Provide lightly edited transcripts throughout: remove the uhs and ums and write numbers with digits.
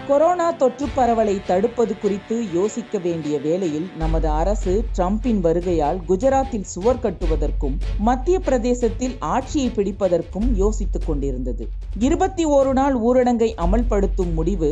Corona தொற்று பரவலை தடுப்பது குறித்து யோசிக்க வேண்டிய வேளையில் நமது அரசு டிரம்பின் வருகையால் குஜராத்தில் சுவர் கட்டுவதற்கும் மத்திய பிரதேசத்தில் ஆட்சியை பிடிப்பதற்கும் யோசித்துக் கொண்டிருந்தது. 21 நாள் ஊரடங்கை அமல்படுத்தும் முடிவு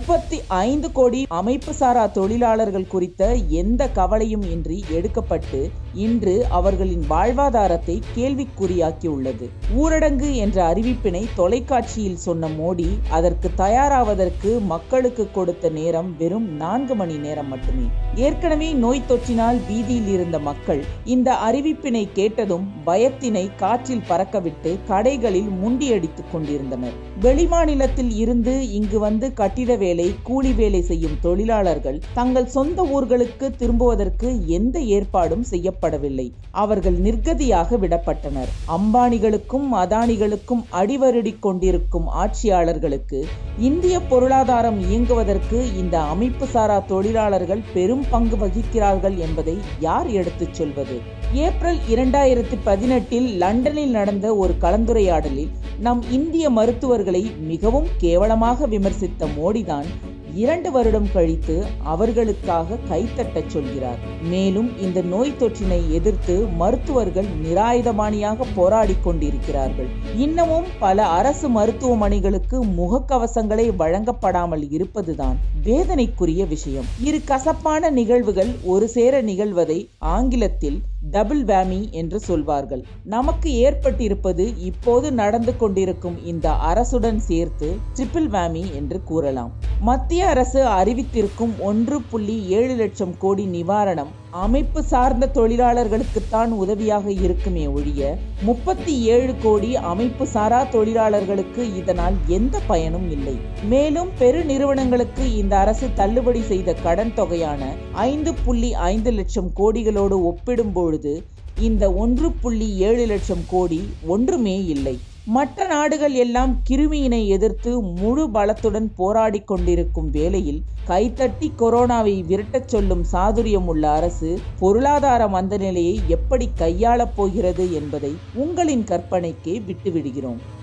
35 கோடி அமைப்பு சாரா தொழிலாளர்கள் குறித்த எந்த கவலையும் இன்றி எடுக்கப்பட்டு இன்று அவர்களின் வாழ்வாதாரத்தை கேள்விக்குறியாக்கியுள்ளது. ஊரடங்கு என்ற அறிவிப்பினை தொலைக்காட்சியில் சொன்ன மோடி அதற்கு தயாராவதற்கு மக்களுக்கு கொடுத்த நேரம் வெறும் 4 மணி நேரம் மட்டுமே. ஏற்கனவே நோய் தொற்றினால் பீதியில் இருந்த மக்கள் இந்த அறிவிப்பினை கேட்டதும் பயத்தினை காற்றில் பறக்கவிட்டு கடைகளில் முண்டியடித்துக் கொண்டிருந்தனர். வெளிமாநிலத்தில் இருந்து இங்கு வந்து கட்டிட வேலை, கூலி வேலை செய்யும் தொழிலாளர்கள் தங்கள் சொந்த ஊர்களுக்கு திரும்புவதற்கு எந்த ஏற்பாடும் செய்யப்படவில்லை. அவர்கள் நிர்கதியாக விடப்பட்டனர். அம்பானிகளுக்கும் அதானிகளுக்கும் அடிவருடி கொண்டிருக்கும் ஆட்சியாளர்களுக்கு இந்திய பொருளாதாரம் இயங்குவதற்கு இந்த அமைப்பு சாரா தொழிலாளர்கள் பெரும் பங்கு வகிக்கிறார்கள் என்பதை யார் எடுத்துச் சொல்வது? ஏப்ரல் 2018 லண்டனில் நடந்த ஒரு கலந்துரையாடலில் நம் இந்திய மருத்துவர்களை மிகவும் கேவலமாக விமர்சித்த மோடிதான் 2 வருடம் கழித்து அவர்களுக்காக கைத்தட்டச் சொல்கிறார். மேலும் இந்த நோய் தொற்றினை எதிர்த்து மருத்துவர்கள் நிராயுதபாணியாக போராடி கொண்டிருக்கிறார்கள். இன்னமும் பல அரசு மருத்துவமனைகளுக்கு முகக்கவசங்களை வழங்கப்படாமல் இருப்பதுதான் வேதனைக்குரிய விஷயம். இரு கசப்பான நிகழ்வுகள் ஒரு சேர நிகழ்வதை ஆங்கிலத்தில் டபுள் வேமி என்று சொல்வார்கள். நமக்கு ஏற்பட்டிருப்பது இப்போது நடந்து கொண்டிருக்கும் இந்த அரசுடன் சேர்த்து ட்ரிபிள் வேமி என்று கூறலாம். மத்திய அரசு அறிவித்திருக்கும் 1.7 லட்சம் கோடி நிவாரணம் அமைப்பு சார்ந்த தொழிலாளர்களுக்குத்தான் உதவியாக இருக்குமே ஒழிய 37 கோடி அமைப்பு சாரா தொழிலாளர்களுக்கு இதனால் எந்த பயனும் இல்லை. மேலும் பெரு நிறுவனங்களுக்கு இந்த அரசு தள்ளுபடி செய்த கடன் தொகையான 5.5 லட்சம் கோடிகளோடு ஒப்பிடும் பொழுது இந்த 1.7 லட்சம் கோடி ஒன்றுமே இல்லை. மற்ற நாடுகள் எல்லாம் கிருமியினை எதிர்த்து முழு பலத்துடன் போராடி கொண்டிருக்கும் வேளையில் கைத்தட்டி கொரோனாவை விரட்டச் சொல்லும் சாதுரியம் உள்ள அரசு பொருளாதார மந்த நிலையை எப்படி கையாளப் போகிறது என்பதை உங்களின் கற்பனைக்கே விட்டுவிடுகிறோம்.